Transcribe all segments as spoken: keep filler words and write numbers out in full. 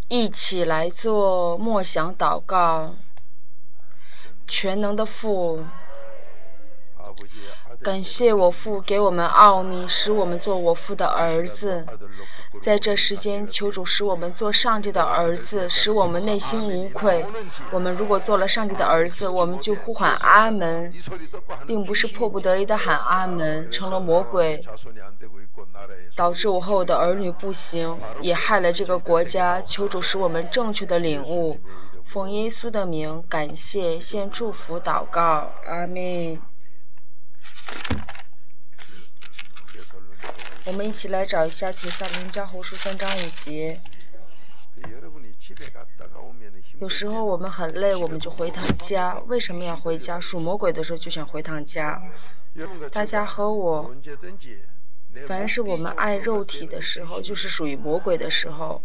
一起来做默想祷告。全能的父，感谢我父给我们奥秘，使我们做我父的儿子。在这时间，求主使我们做上帝的儿子，使我们内心无愧。我们如果做了上帝的儿子，我们就呼喊阿门，并不是迫不得已的喊阿门，成了魔鬼，导致我和我的儿女不行，也害了这个国家。求主使我们正确的领悟。奉耶稣的名，感谢，献祝福祷告，阿们。我们一起来找一下帖撒罗尼迦后书三章五节。有时候我们很累，我们就回趟家。为什么要回家？属魔鬼的时候就想回趟家。大家和我，凡是我们爱肉体的时候，就是属于魔鬼的时候。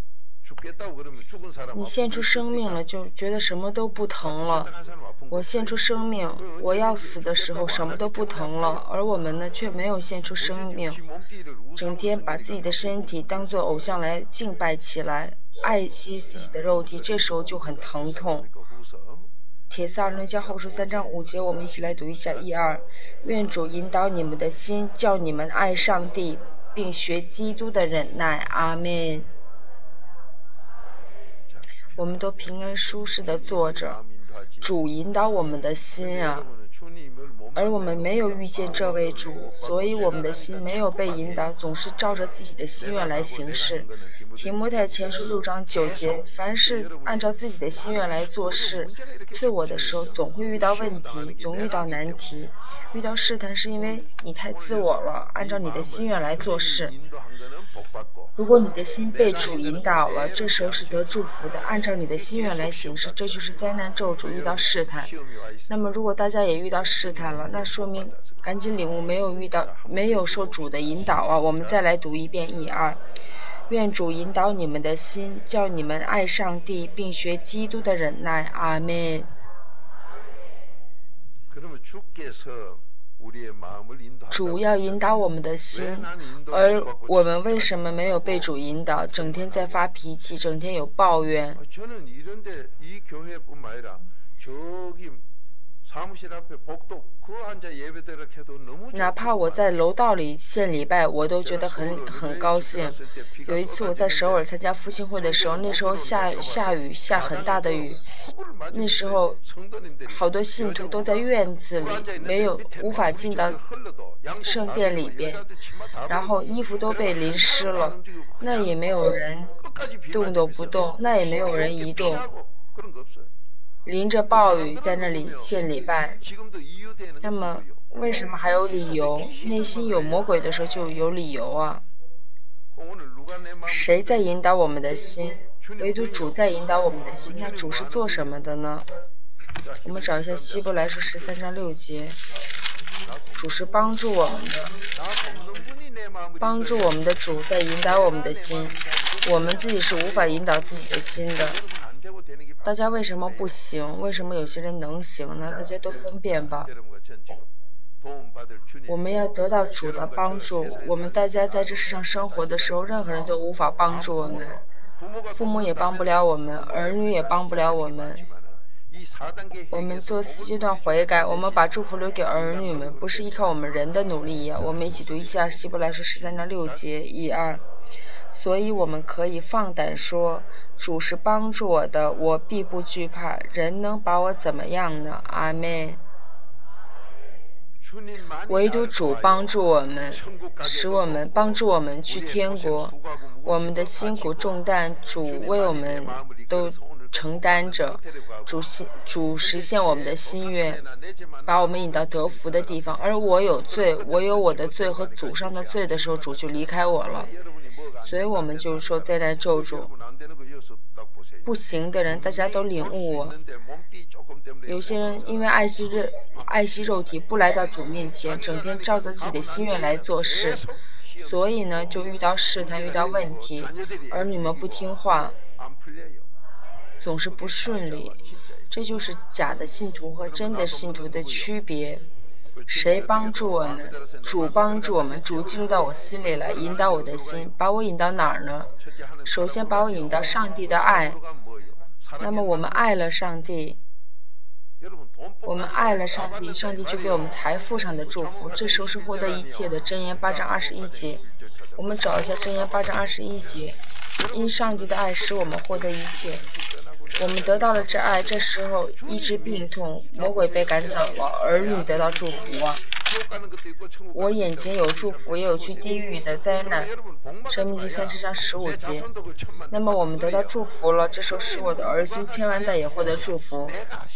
你献出生命了，就觉得什么都不疼了。我献出生命，我要死的时候什么都不疼了，而我们呢却没有献出生命，整天把自己的身体当作偶像来敬拜起来，爱惜自己的肉体，这时候就很疼痛。帖撒罗尼迦后书三章五节，我们一起来读一下一二。愿主引导你们的心，叫你们爱上帝，并学基督的忍耐。阿们。我们都平安舒适地坐着，主引导我们的心啊，而我们没有遇见这位主，所以我们的心没有被引导，总是照着自己的心愿来行事。提摩太前书六章九节，凡是按照自己的心愿来做事，自我的时候总会遇到问题，总遇到难题，遇到试探，是因为你太自我了，按照你的心愿来做事。如果你的心被主引导了，这时候是得祝福的，按照你的心愿来行事，这就是灾难咒诅，遇到试探。那么如果大家也遇到试探了，那说明赶紧领悟，没有遇到，没有受主的引导啊。我们再来读一遍一二。愿主引导你们的心，叫你们爱上帝，并学基督的忍耐。阿们。主要引导我们的心，而我们为什么没有被主引导？整天在发脾气，整天有抱怨。哪怕我在楼道里献礼拜，我都觉得很很高兴。有一次我在首尔参加复兴会的时候，那时候下下雨，下很大的雨，那时候好多信徒都在院子里，没有无法进到圣殿里边，然后衣服都被淋湿了，那也没有人动都不动，那也没有人移动。淋着暴雨在那里献礼拜，那么为什么还有理由？内心有魔鬼的时候就有理由啊。谁在引导我们的心？唯独主在引导我们的心。那主是做什么的呢？我们找一下希伯来书十三章六节，主是帮助我们的，帮助我们的主在引导我们的心，我们自己是无法引导自己的心的。大家为什么不行？为什么有些人能行呢？大家都分辨吧。我们要得到主的帮助。我们大家在这世上生活的时候，任何人都无法帮助我们，父母也帮不了我们，儿女也帮不了我们。我们做四阶段悔改，我们把祝福留给儿女们，不是依靠我们人的努力呀。我们一起读一下希伯来书十三章六节，一二。所以我们可以放胆说，主是帮助我的，我必不惧怕，人能把我怎么样呢？阿们。唯独主帮助我们，使我们帮助我们去天国，我们的辛苦重担主为我们都承担着，主主实现我们的心愿，把我们引到得福的地方。而我有罪，我有我的罪和祖上的罪的时候，主就离开我了。所以我们就说灾难咒诅，不行的人大家都领悟我。有些人因为爱惜肉爱惜肉体，不来到主面前，整天照着自己的心愿来做事，所以呢就遇到试探，遇到问题，儿女们不听话，总是不顺利。这就是假的信徒和真的信徒的区别。 谁帮助我们？主帮助我们，主进入到我心里来，引导我的心，把我引到哪儿呢？首先把我引到上帝的爱。那么我们爱了上帝，我们爱了上帝，上帝就给我们财富上的祝福，这时候是获得一切的。箴言八章二十一节，我们找一下箴言八章二十一节，因上帝的爱使我们获得一切。我们得到了这爱，这时候医治病痛，魔鬼被赶走了，儿女得到祝福啊！我眼前有祝福，也有去地狱的灾难。申命记三十章十五节。那么我们得到祝福了，这时候使我的儿孙千万代也获得祝福。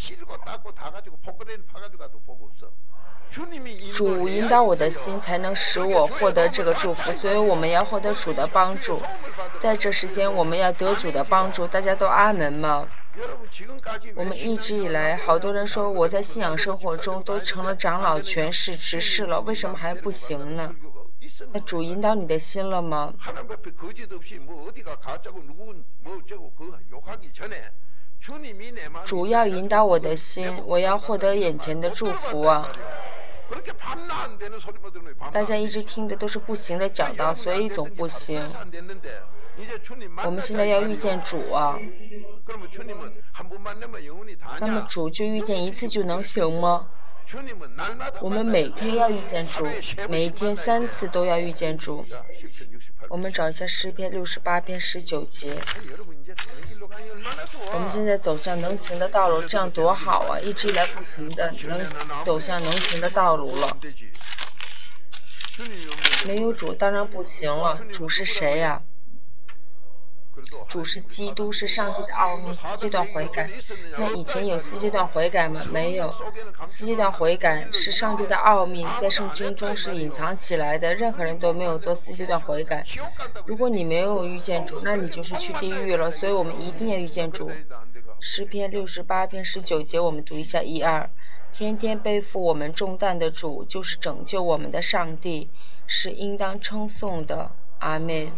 主引导我的心，才能使我获得这个祝福，所以我们要获得主的帮助。在这时间，我们要得主的帮助。大家都阿门吗？我们一直以来，好多人说我在信仰生活中都成了长老、权势、执事了，为什么还不行呢？那主引导你的心了吗？主要引导我的心，我要获得眼前的祝福啊！大家一直听的都是不行的讲道，所以总不行。我们现在要遇见主啊！那么主就遇见一次就能行吗？我们每天要遇见主，每一天三次都要遇见主。我们找一下诗篇六十八篇十九节。我们现在走向能行的道路，这样多好啊！一直以来不行的，能走向能行的道路了。没有主当然不行了。主是谁呀、啊？主是基督，是上帝的奥秘，四阶段悔改。那以前有四阶段悔改吗？没有。四阶段悔改是上帝的奥秘，在圣经中是隐藏起来的，任何人都没有做四阶段悔改。如果你没有遇见主，那你就是去地狱了。所以我们一定要遇见主。诗篇六十八篇十九节，我们读一下一二。天天背负我们重担的主，就是拯救我们的上帝，是应当称颂的。阿们。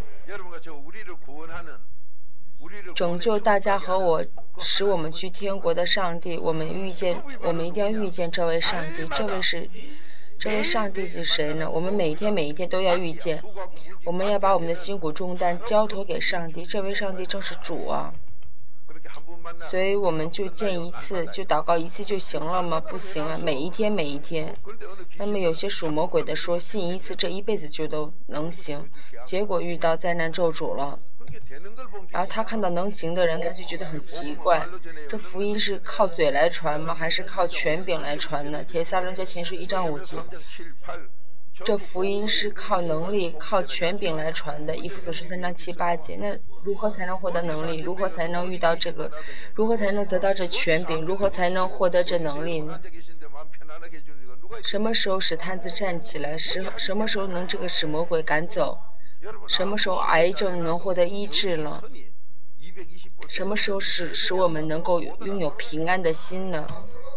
拯救大家和我，使我们去天国的上帝，我们遇见，我们一定要遇见这位上帝。这位是，这位上帝是谁呢？我们每一天每一天都要遇见。我们要把我们的辛苦重担交托给上帝，这位上帝正是主啊。所以我们就见一次，就祷告一次就行了吗？不行啊，每一天每一天。那么有些属魔鬼的说，信一次这一辈子就都能行，结果遇到灾难咒诅了。然后他看到能行的人，他就觉得很奇怪，这福音是靠嘴来传吗？还是靠权柄来传呢？帖撒罗尼迦前书一章五节，这福音是靠能力、靠权柄来传的。以弗所书三章七八节，那如何才能获得能力？如何才能遇到这个？如何才能得到这权柄？如何才能获得这能力呢？什么时候使摊子站起来？什什么时候能这个使魔鬼赶走？什么时候癌症能获得医治了？什么时候使使我们能够拥有平安的心呢？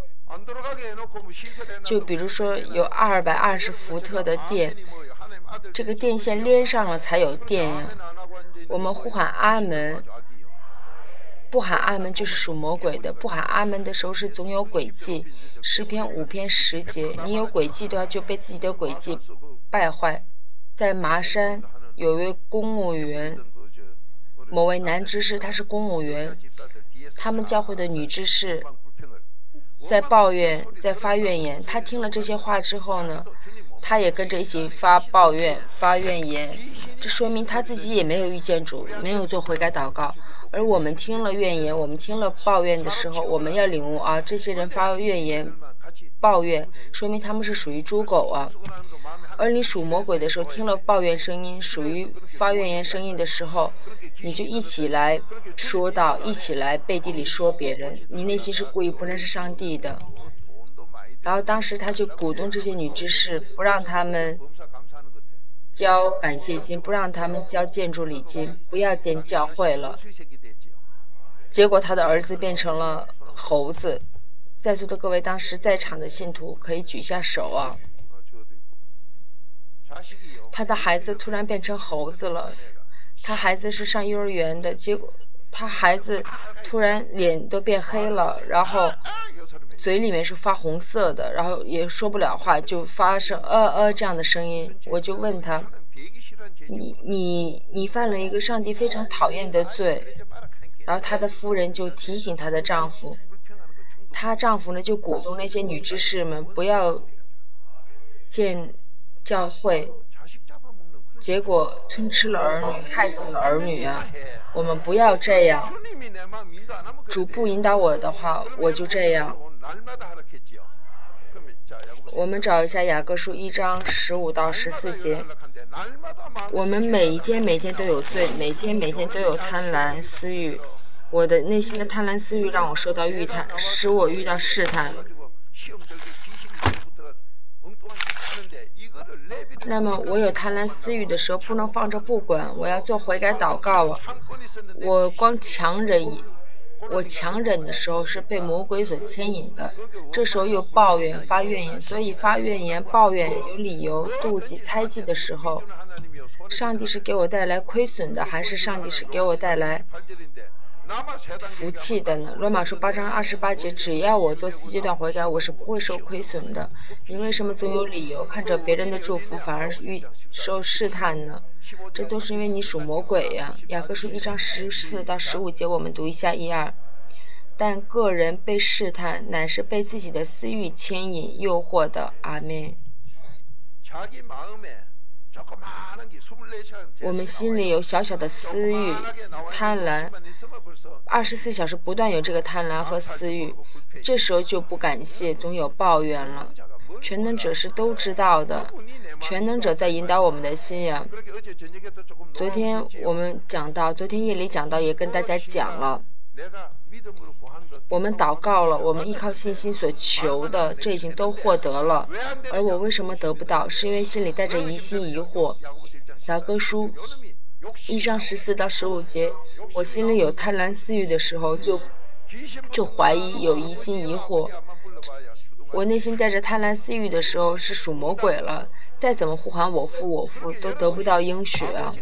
就比如说有二百二十伏特的电，这个电线连上了才有电呀。我们呼喊阿门，不喊阿门就是属魔鬼的。不喊阿门的时候是总有诡计。诗篇五篇十节，你有诡计的话就被自己的诡计败坏。在麻山有位公务员，某位男执事，他是公务员，他们教会的女执事在抱怨，在发怨言。他听了这些话之后呢，他也跟着一起发抱怨、发怨言。这说明他自己也没有遇见主，没有做悔改祷告。而我们听了怨言，我们听了抱怨的时候，我们要领悟啊，这些人发怨言、抱怨，说明他们是属于猪狗啊。而你属魔鬼的时候，听了抱怨声音，属于发怨言声音的时候，你就一起来说道，一起来背地里说别人，你内心是故意不认识上帝的。然后当时他就鼓动这些女执事，不让他们交感谢金，不让他们交建筑礼金，不要建教会了。结果他的儿子变成了猴子。在座的各位当时在场的信徒可以举下手啊。他的孩子突然变成猴子了，他孩子是上幼儿园的，结果他孩子突然脸都变黑了，然后嘴里面是发红色的，然后也说不了话，就发生呃呃这样的声音。我就问他，你你你犯了一个上帝非常讨厌的罪。然后他的夫人就提醒她的丈夫，她丈夫呢就鼓动那些女执事们不要建教会，结果吞吃了儿女，害死了儿女啊！我们不要这样，主不引导我的话，我就这样。我们找一下雅各书一章十五到十四节。我们每一天每天都有罪，每天每天都有贪婪私欲。我的内心的贪婪私欲让我受到遇探，使我遇到试探。那么我有贪婪私欲的时候，不能放着不管，我要做悔改祷告啊！我光强忍，我强忍的时候是被魔鬼所牵引的，这时候又抱怨发怨言，所以发怨言抱怨有理由妒忌猜忌的时候，上帝是给我带来亏损的，还是上帝是给我带来福气的呢？罗马书八章二十八节，只要我做四阶段悔改，我是不会受亏损的。你为什么总有理由看着别人的祝福反而遇受试探呢？这都是因为你属魔鬼呀。雅各书一章十四到十五节，我们读一下一二。但个人被试探，乃是被自己的私欲牵引诱惑的。阿们。我们心里有小小的私欲、贪婪，二十四小时不断有这个贪婪和私欲，这时候就不感谢，总有抱怨了。全能者是都知道的，全能者在引导我们的心呀。昨天我们讲到，昨天夜里讲到，也跟大家讲了。我们祷告了，我们依靠信心所求的，这已经都获得了。而我为什么得不到？是因为心里带着疑心疑惑。雅各书一章十四到十五节，我心里有贪婪私欲的时候，就就怀疑，有疑心疑惑。我内心带着贪婪私欲的时候，是属魔鬼了。再怎么呼喊我父我父，都得不到应许啊。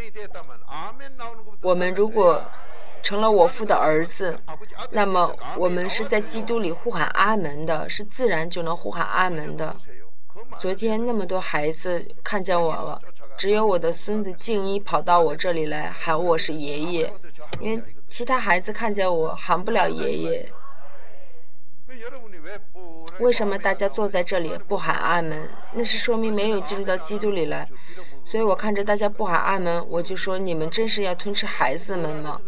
我们如果成了我父的儿子，那么我们是在基督里呼喊阿门的，是自然就能呼喊阿门的。昨天那么多孩子看见我了，只有我的孙子静一跑到我这里来喊我是爷爷，因为其他孩子看见我喊不了爷爷。为什么大家坐在这里不喊阿门？那是说明没有进入到基督里来。所以我看着大家不喊阿门，我就说，你们真是要吞吃孩子们吗？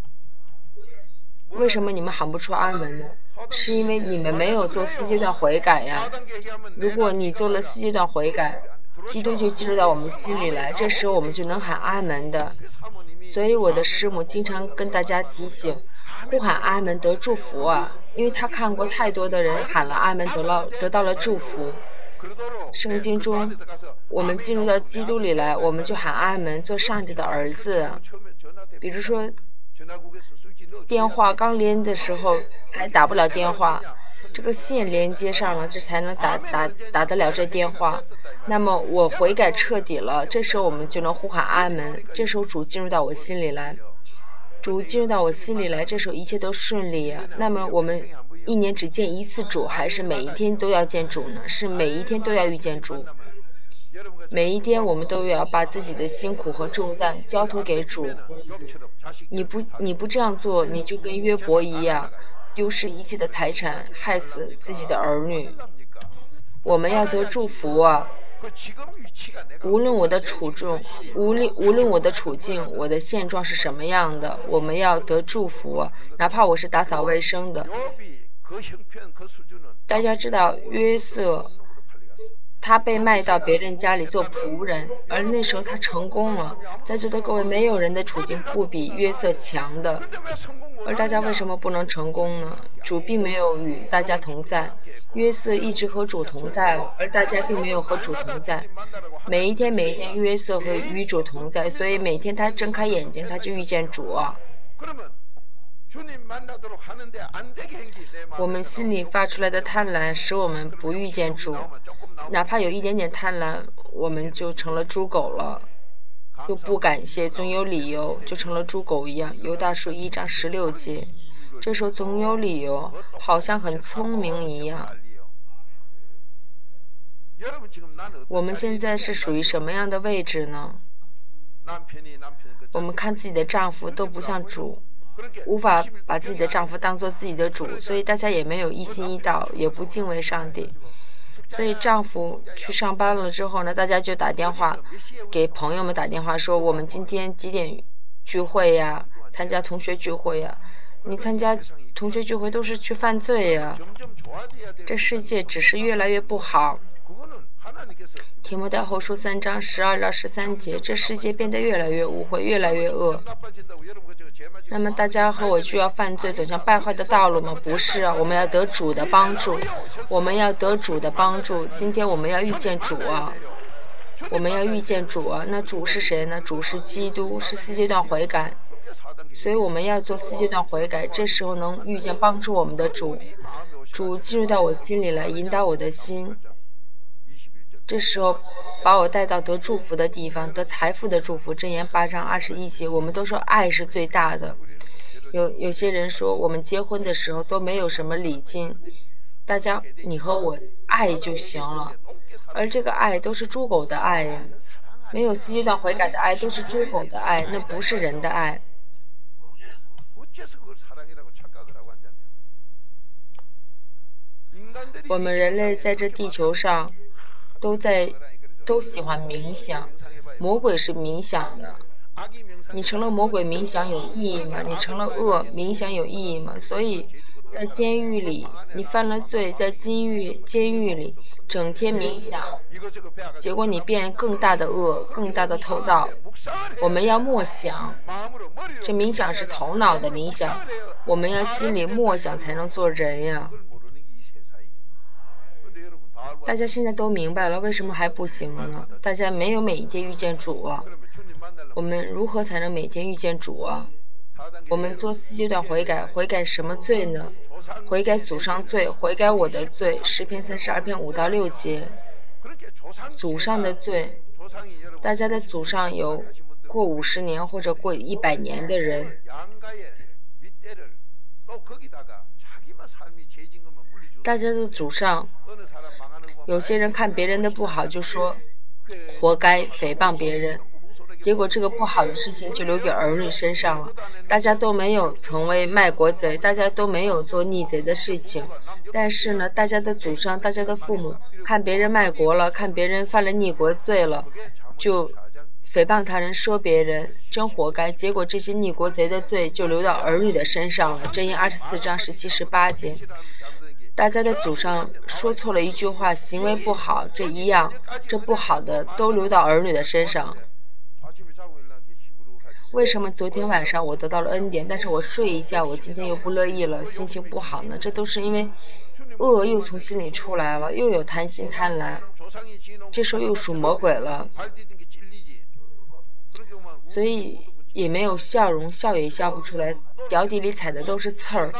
为什么你们喊不出阿门呢？是因为你们没有做四阶段悔改呀。如果你做了四阶段悔改，基督就进入到我们心里来，这时候我们就能喊阿门的。所以我的师母经常跟大家提醒，呼喊阿门得祝福啊，因为他看过太多的人喊了阿门得了得到了祝福。圣经中我们进入到基督里来，我们就喊阿门，做上帝的儿子。比如说电话刚连的时候还打不了电话，这个线连接上了，这才能打打打得了这电话。那么我悔改彻底了，这时候我们就能呼喊阿门，这时候主进入到我心里来，主进入到我心里来，这时候一切都顺利呀。那么我们一年只见一次主，还是每一天都要见主呢？是每一天都要遇见主。每一天我们都要把自己的辛苦和重担交托给主。你不你不这样做，你就跟约伯一样，丢失一切的财产，害死自己的儿女。我们要得祝福啊！无论我的处境，无论无论我的处境，我的现状是什么样的，我们要得祝福啊！哪怕我是打扫卫生的。大家知道约瑟，他被卖到别人家里做仆人，而那时候他成功了。在座的各位，没有人的处境不比约瑟强的。而大家为什么不能成功呢？主并没有与大家同在，约瑟一直和主同在，而大家并没有和主同在。每一天每一天约瑟和与主同在，所以每天他睁开眼睛他就遇见主啊。我们心里发出来的贪婪使我们不遇见主，哪怕有一点点贪婪，我们就成了猪狗了，就不感谢，总有理由，就成了猪狗一样。犹大书一章十六节， 这时候总有理由，好像很聪明一样。我们现在是属于什么样的位置呢？我们看自己的丈夫都不像主，无法把自己的丈夫当作自己的主，所以大家也没有一心一道，也不敬畏上帝。所以丈夫去上班了之后呢，大家就打电话给朋友们打电话说，我们今天几点聚会呀？参加同学聚会呀？你参加同学聚会都是去犯罪呀！这世界只是越来越不好。提摩太后书三章十二到十三节，这世界变得越来越污秽，越来越恶。那么大家和我就要犯罪，走向败坏的道路吗？不是啊，我们要得主的帮助，我们要得主的帮助。今天我们要遇见主啊，我们要遇见主啊。那主是谁呢？主是基督，是四阶段悔改。所以我们要做四阶段悔改，这时候能遇见帮助我们的主，主进入到我心里来，引导我的心。这时候把我带到得祝福的地方，得财富的祝福。箴言八章二十一节，我们都说爱是最大的。有有些人说我们结婚的时候都没有什么礼金，大家你和我爱就行了，而这个爱都是猪狗的爱呀，没有四阶段悔改的爱都是猪狗的爱，那不是人的爱。我们人类在这地球上都在都喜欢冥想，魔鬼是冥想的。你成了魔鬼，冥想有意义吗？你成了恶，冥想有意义吗？所以在监狱里，你犯了罪，在监狱监狱里整天冥想，结果你变更大的恶，更大的偷盗。我们要默想，这冥想是头脑的冥想，我们要心里默想才能做人呀。大家现在都明白了，为什么还不行呢？大家没有每一天遇见主啊。我们如何才能每天遇见主啊？我们做四阶段悔改，悔改什么罪呢？悔改祖上罪，悔改我的罪。诗篇三十二篇五到六节，祖上的罪。大家的祖上有过五十年或者过一百年的人，大家的祖上，有些人看别人的不好就说活该，诽谤别人，结果这个不好的事情就留给儿女身上了。大家都没有成为卖国贼，大家都没有做逆贼的事情，但是呢，大家的祖上，大家的父母看别人卖国了，看别人犯了逆国罪了，就诽谤他人，说别人真活该，结果这些逆国贼的罪就流到儿女的身上了。箴言二十四章十七十八节，大家的祖上说错了一句话，行为不好，这一样，这不好的都流到儿女的身上。为什么昨天晚上我得到了恩典，但是我睡一觉，我今天又不乐意了，心情不好呢？这都是因为恶又从心里出来了，又有贪心贪婪，这时候又属魔鬼了，所以也没有笑容，笑也笑不出来，脚底里踩的都是刺儿。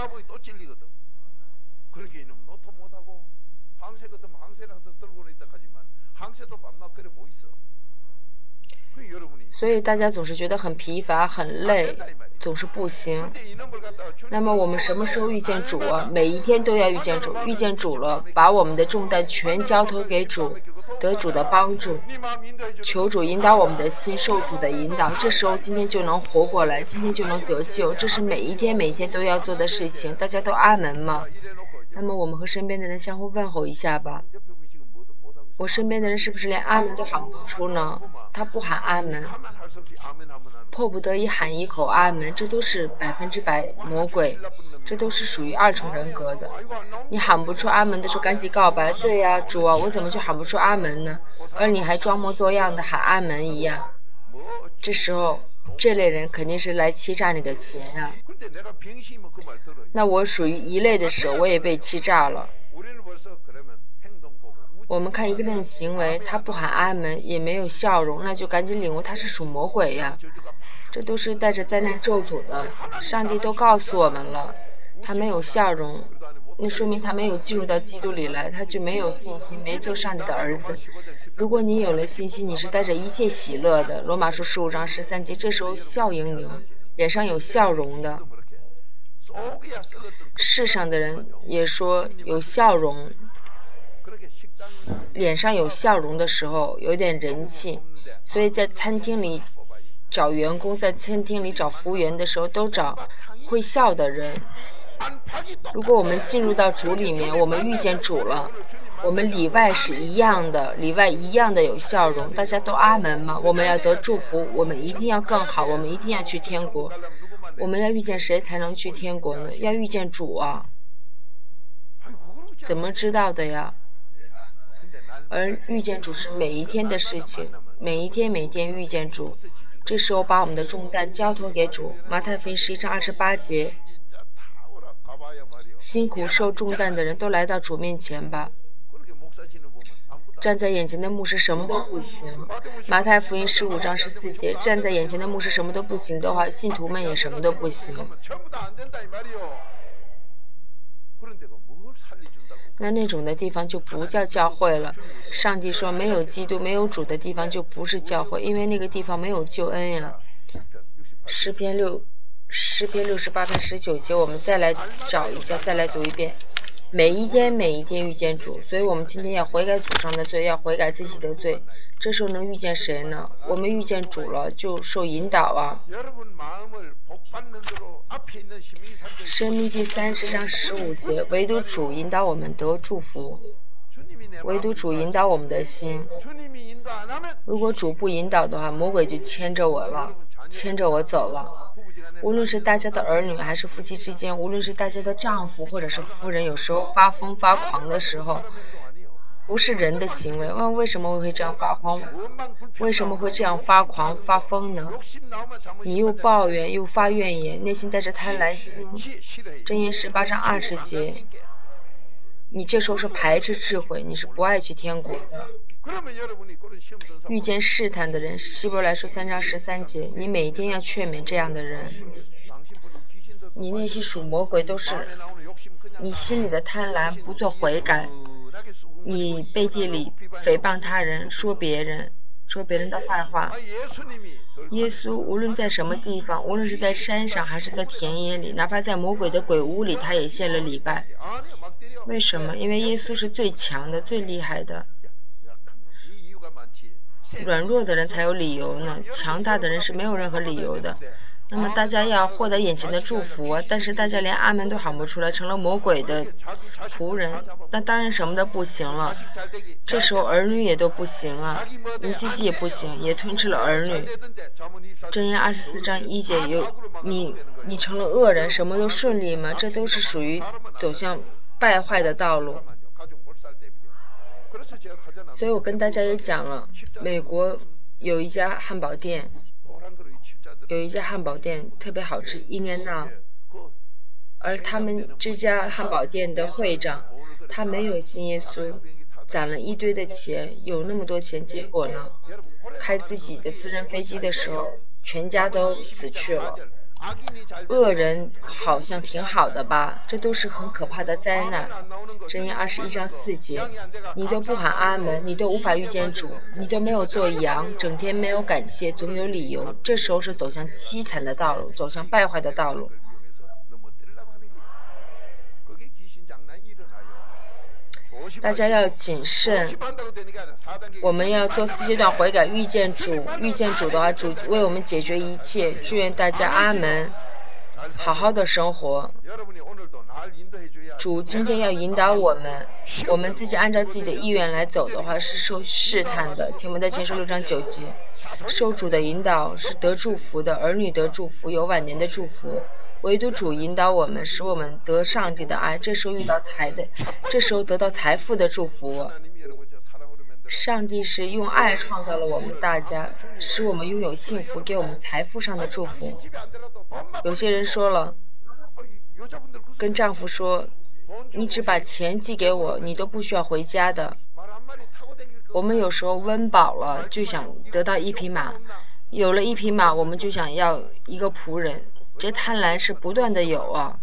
所以大家总是觉得很疲乏很累，总是不行。那么我们什么时候遇见主啊？每一天都要遇见主，遇见主了，把我们的重担全交托给主，得主的帮助，求主引导我们的心，受主的引导，这时候今天就能活过来，今天就能得救，这是每一天每一天都要做的事情。大家都阿门吗？那么我们和身边的人相互问候一下吧。我身边的人是不是连阿门都喊不出呢？他不喊阿门，迫不得已喊一口阿门，这都是百分之百魔鬼，这都是属于二重人格的。你喊不出阿门的时候赶紧告白，对呀，主啊，我怎么就喊不出阿门呢？而你还装模作样的喊阿门一样，这时候这类人肯定是来欺诈你的钱呀。那我属于一类的时候，我也被欺诈了。我们看一个人的行为，他不喊阿门，也没有笑容，那就赶紧领悟他是属魔鬼呀。这都是带着灾难咒诅的，上帝都告诉我们了，他没有笑容，那说明他没有进入到基督里来，他就没有信心，没做上帝的儿子。如果你有了信心，你是带着一切喜乐的，罗马书十五章十三节，这时候笑盈盈，脸上有笑容的。 世上的人也说有笑容，脸上有笑容的时候有点人气，所以在餐厅里找员工，在餐厅里找服务员的时候都找会笑的人。如果我们进入到主里面，我们遇见主了，我们里外是一样的，里外一样的有笑容，大家都阿门吗？我们要得祝福，我们一定要更好，我们一定要去天国。我们要遇见谁才能去天国呢？要遇见主啊！怎么知道的呀？而遇见主是每一天的事情，每一天每天遇见主，这时候把我们的重担交托给主。马太福音十一章二十八节，辛苦受重担的人都来到主面前吧。站在眼前的牧师什么都不行。马太福音十五章十四节，站在眼前的牧师什么都不行的话，信徒们也什么都不行。那那种的地方就不叫教会了。上帝说没有基督没有主的地方就不是教会，因为那个地方没有救恩呀。诗篇六诗篇六十八篇十九节，我们再来找一下，再来读一遍。每一天每一天遇见主，所以我们今天要悔改祖上的罪，要悔改自己的罪。这时候能遇见谁呢？我们遇见主了，就受引导啊。申命记三十章十五节，唯独主引导我们得祝福，唯独主引导我们的心。如果主不引导的话，魔鬼就牵着我了，牵着我走了。无论是大家的儿女还是夫妻之间，无论是大家的丈夫或者是夫人，有时候发疯发狂的时候，不是人的行为。问为什么会这样发狂？为什么会这样发狂发疯呢？你又抱怨又发怨言，内心带着贪婪心。箴言十八章二十节，你这时候是排斥智慧，你是不爱去天国的。遇见试探的人，希伯来书三章十三节，你每天要劝勉这样的人。你内心属魔鬼都是你心里的贪婪，不做悔改，你背地里诽谤他人，说别人说别人的坏话。耶稣无论在什么地方，无论是在山上还是在田野里，哪怕在魔鬼的鬼屋里，他也献了礼拜。为什么？因为耶稣是最强的最厉害的。软弱的人才有理由呢，强大的人是没有任何理由的。那么大家要获得眼前的祝福啊，但是大家连阿门都喊不出来，成了魔鬼的仆人，那当然什么都不行了。这时候儿女也都不行啊，你自己也不行，也吞吃了儿女。箴言二十四章一节，有你你成了恶人，什么都顺利吗？这都是属于走向败坏的道路。所以我跟大家也讲了，美国有一家汉堡店，有一家汉堡店特别好吃，In and Out，而他们这家汉堡店的会长，他没有信耶稣，攒了一堆的钱，有那么多钱，结果呢，开自己的私人飞机的时候，全家都死去了。恶人好像挺好的吧，这都是很可怕的灾难。箴言二十一章四节，你都不喊阿门，你都无法遇见主，你都没有做羊，整天没有感谢，总有理由，这时候是走向凄惨的道路，走向败坏的道路。大家要谨慎，我们要做四阶段悔改，遇见主，遇见主的话，主为我们解决一切。祝愿大家阿门，好好的生活。主今天要引导我们，我们自己按照自己的意愿来走的话，是受试探的。提摩太前书六章九节，受主的引导是得祝福的，儿女得祝福，有晚年的祝福。唯独主引导我们，使我们得上帝的爱，这时候遇到财的，这时候得到财富的祝福。上帝是用爱创造了我们大家，使我们拥有幸福，给我们财富上的祝福。有些人说了，跟丈夫说，你只把钱寄给我，你都不需要回家的。我们有时候温饱了，就想得到一匹马，有了一匹马，我们就想要一个仆人。这贪婪是不断的有啊。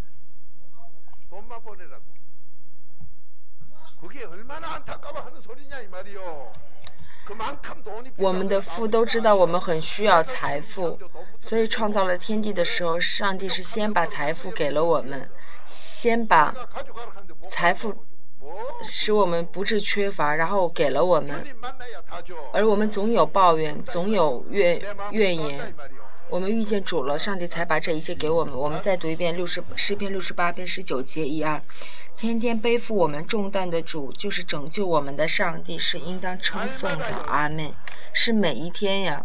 我们的父都知道我们很需要财富，所以创造了天地的时候，上帝是先把财富给了我们，先把财富使我们不致缺乏，然后给了我们，而我们总有抱怨，总有怨怨言。我们遇见主了，上帝才把这一切给我们。我们再读一遍六十诗篇六十八篇十九节一二，天天背负我们重担的主，就是拯救我们的上帝，是应当称颂的。阿们。是每一天呀，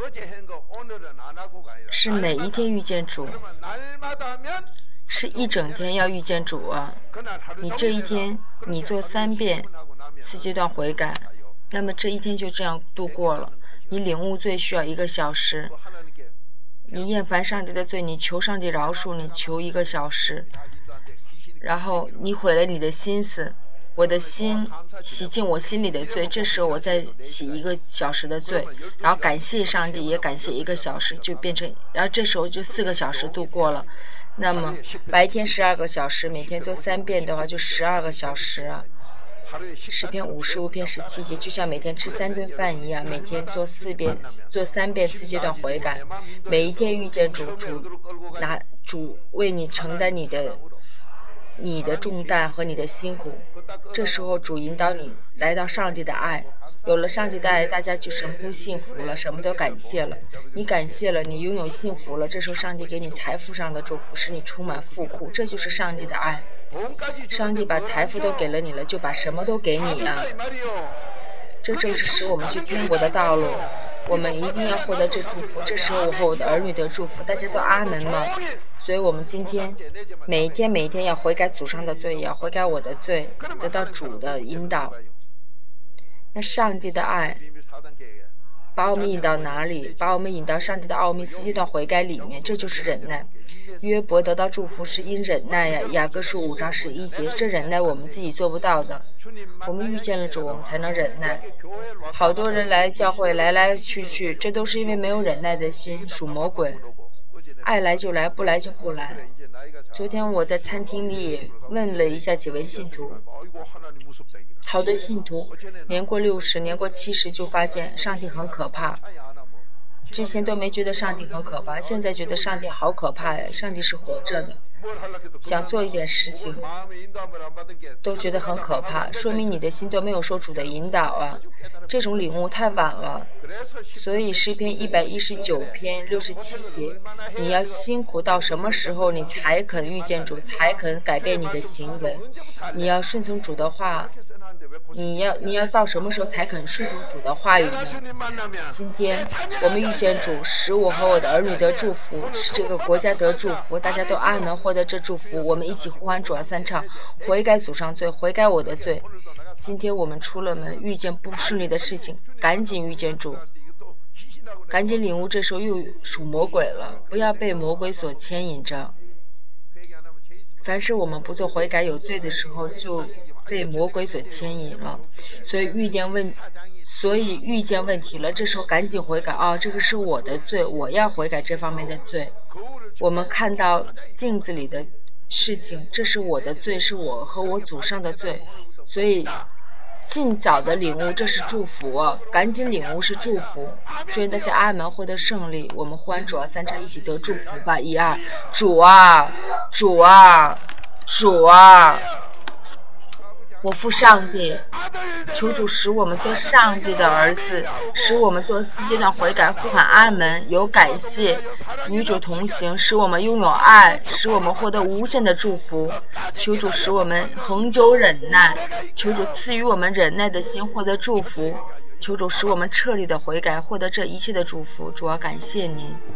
是每一天遇见主，是一整天要遇见主啊！你这一天你做三遍四阶段悔改，那么这一天就这样度过了。你领悟罪需要一个小时，你厌烦上帝的罪，你求上帝饶恕，你求一个小时，然后你毁了你的心思，我的心洗净我心里的罪，这时候我再洗一个小时的罪，然后感谢上帝，也感谢一个小时，就变成，然后这时候就四个小时度过了。那么白天十二个小时，每天做三遍的话就十二个小时啊。诗篇五十五篇十七节，就像每天吃三顿饭一样，每天做四遍，做三遍四阶段悔改，每一天遇见主，主拿主为你承担你的你的重担和你的辛苦，这时候主引导你来到上帝的爱，有了上帝的爱，大家就什么都幸福了，什么都感谢了。你感谢了，你拥有幸福了，这时候上帝给你财富上的祝福，使你充满富库，这就是上帝的爱。上帝把财富都给了你了，就把什么都给你啊！这正是使我们去天国的道路。我们一定要获得这祝福，这时候我和我的儿女得祝福，大家都阿门吗？所以我们今天每一天每一天要悔改祖上的罪，也要悔改我的罪，得到主的引导。那上帝的爱把我们引到哪里？把我们引到上帝的奥秘四阶段悔改里面，这就是忍耐。约伯得到祝福是因忍耐呀，雅各书五章十一节，这忍耐我们自己做不到的，我们遇见了主，我们才能忍耐。好多人来教会来来去去，这都是因为没有忍耐的心，属魔鬼，爱来就来，不来就不来。昨天我在餐厅里问了一下几位信徒，好多信徒年过六十年过七十就发现上帝很可怕，之前都没觉得上帝很可怕，现在觉得上帝好可怕呀！上帝是活着的，想做一点事情都觉得很可怕，说明你的心都没有受主的引导啊！这种领悟太晚了。所以诗篇一百一十九篇六十七节，你要辛苦到什么时候，你才肯遇见主，才肯改变你的行为？你要顺从主的话。你要你要到什么时候才肯顺从主的话语呢？今天我们遇见主，使我和我的儿女得祝福，使这个国家得祝福，大家都阿门，获得这祝福。我们一起呼喊主啊三唱，悔改祖上罪，悔改我的罪。今天我们出了门，遇见不顺利的事情，赶紧遇见主，赶紧领悟，这时候又属魔鬼了，不要被魔鬼所牵引着。凡是我们不做悔改有罪的时候，就被魔鬼所牵引了，所以遇见问，所以遇见问题了，这时候赶紧悔改啊、哦！这个是我的罪，我要悔改这方面的罪。我们看到镜子里的事情，这是我的罪，是我和我祖上的罪，所以尽早的领悟，这是祝福啊！赶紧领悟是祝福。祝愿大家阿门，获得胜利。我们呼喊主啊三唱，一起得祝福吧！一二，主啊，主啊，主啊！我父上帝，求主使我们做上帝的儿子，使我们做四阶段悔改，呼喊阿门，有感谢，与主同行，使我们拥有爱，使我们获得无限的祝福。求主使我们恒久忍耐，求主赐予我们忍耐的心，获得祝福。求主使我们彻底的悔改，获得这一切的祝福。主啊，感谢您。